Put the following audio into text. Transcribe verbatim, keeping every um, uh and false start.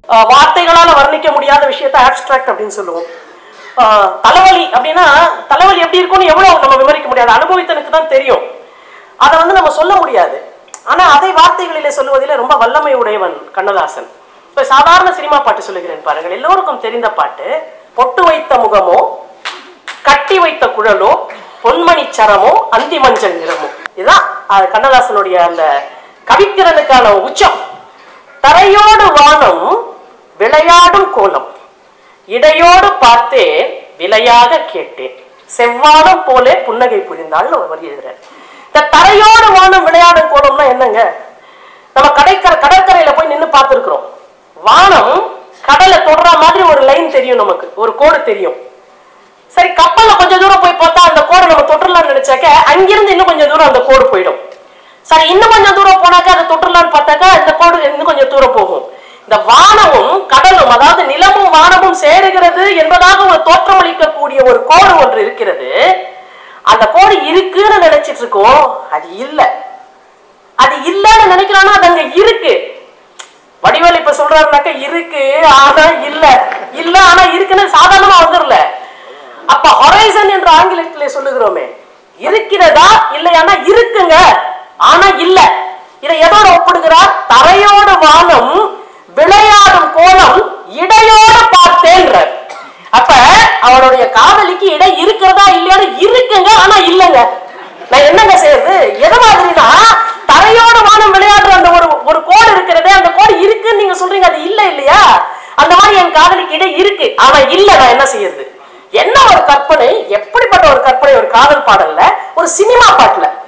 வார்த்தைகளால வர்ணிக்க முடியாத விஷயத்தை ஆப்ஸ்ட்ராக்ட் அப்படின்னு சொல்லுவோம். தலைவலி அப்படின்னா தலைவலி எப்படி இருக்கும்னு எவ்வளவு நம்ம விவரிக்க முடியாது, அனுபவித்தனுக்கு தான் தெரியும். அதை வந்து நம்ம சொல்ல முடியாது. ஆனா அதை வார்த்தைகளிலே சொல்லுவதிலே ரொம்ப வல்லமை உடையவன் கண்ணதாசன். இப்ப சாதாரண சினிமா பாட்டு சொல்லுகிறேன் பாருங்கள். எல்லோருக்கும் தெரிந்த பாட்டு. பொட்டு வைத்த முகமோ, கட்டி வைத்த குழலோ, பொன்மணி சரமோ, அந்தி மஞ்சள் நிறமோ. இதுதான் கண்ணதாசனுடைய அந்த கவித்திறனுக்கான உச்சம். தரையோடு வானம் விளையாடும் கோலம், இடையோடு பார்த்தேன் விலையாக கேட்டேன், செவ்வானம் போலே புன்னகை புரிந்தாள்னு ஒரு வரி எழுதுறாரு. இந்த தரையோடு வானம் விளையாடும் கோலம்னா என்னங்க? நம்ம கடற்கரை கடற்கரையில போய் நின்று பார்த்துருக்கிறோம். வானம் கடலை தொடர மாதிரி ஒரு லைன் தெரியும், நமக்கு ஒரு கோடு தெரியும். சரி, கப்பல்ல கொஞ்சம் தூரம் போய் பார்த்தா அந்த கோடை நம்ம தொட்டுலான்னு நினைச்சாக்க அங்கிருந்து இன்னும் கொஞ்சம் தூரம் அந்த கோடு போயிடும். சரி, இன்னும் கொஞ்சம் தூரம் போனாக்கா அதை தொட்டுலான்னு பார்த்தாக்கா இந்த கோடு இன்னும் கொஞ்சம் தூரம் போகும். இந்த வானமும் கடலும், அதாவது நிலமும் வானமும் சேருகிறது என்பதாக ஒரு தோற்றமளிக்கக்கூடிய ஒரு கோடு ஒன்று இருக்கிறது. அந்த கோடு இருக்குன்னு நினைச்சிட்டு இருக்கோம், அது இல்லை. அது இல்லைன்னு நினைக்கிறானா அது அங்க இருக்கு. வடிவேலு இப்ப சொல்றாருனாக்க இருக்கு ஆனா இல்ல, இல்ல ஆனா இருக்குன்னு சாதாரணமா வந்துடல. அப்ப ஹொரைசன் என்ற ஆங்கிலத்திலே சொல்லுகிறோமே, இருக்கிறதா இல்லையானா இருக்குங்க ஆனா இல்ல. இதை எதோட ஒப்பிடுகிறார்? தரையோடு வானம் விளையாடும் கோலம் இடையோடு பார்த்தேன்ற. அப்ப அவனுடைய காதலிக்கு இடை இருக்கிறதா இல்லையானு இருக்குங்க ஆனா இல்லைங்க. நான் என்னங்க செய்யறது? எது மாதிரினா தரையோடு வானம் விளையாடுற அந்த ஒரு ஒரு கோடு இருக்கிறதே, அந்த கோடு இருக்குன்னு நீங்க சொல்றீங்க, அது இல்ல இல்லையா? அந்த மாதிரி என் காதலிக்கு இடை இருக்கு ஆனா இல்ல, நான் என்ன செய்யறது? என்ன ஒரு கற்பனை, எப்படிப்பட்ட ஒரு கற்பனை! ஒரு காதல் பாடல்ல, ஒரு சினிமா பாட்டுல